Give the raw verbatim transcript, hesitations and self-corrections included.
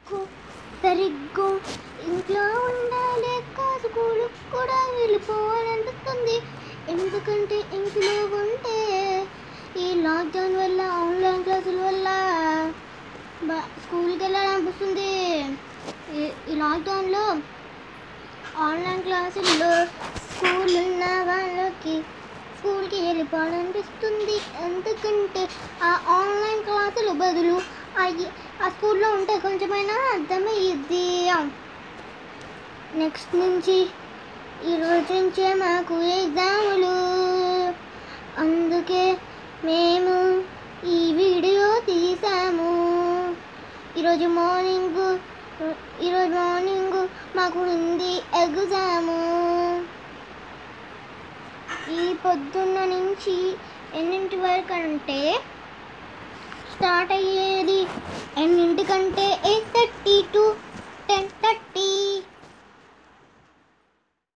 నాకు సరిగ్గా ఇంట్లో ఉండలేక స్కూల్కి కూడా వెళ్ళిపోవాలనిపిస్తుంది. ఎందుకంటే ఇంట్లో ఉంటే ఈ లాక్డౌన్ వల్ల ఆన్లైన్ క్లాసుల వల్ల బా స్కూల్కి వెళ్ళాలనిపిస్తుంది. ఈ లాక్డౌన్లో ఆన్లైన్ క్లాసుల్లో స్కూల్ ఉన్న వాళ్ళకి స్కూల్కి వెళ్ళిపోవాలనిపిస్తుంది. ఎందుకంటే ఆ ఆన్లైన్ క్లాసులు బదులు అయ్యి ఆ స్కూల్లో ఉంటే కొంచెమైనా అర్థమయ్యిద్ది. నెక్స్ట్ నుంచి ఈరోజు నుంచే మాకు ఎగ్జాములు. అందుకే మేము ఈ వీడియో తీసాము. ఈరోజు మార్నింగ్ ఈరోజు మార్నింగ్ మాకు ఉంది ఎగ్జాము. ఈ పొద్దున్న నుంచి ఎన్నింటి వరకు అంటే స్టార్ట్ అయ్యేది ఎన్నింటికంటే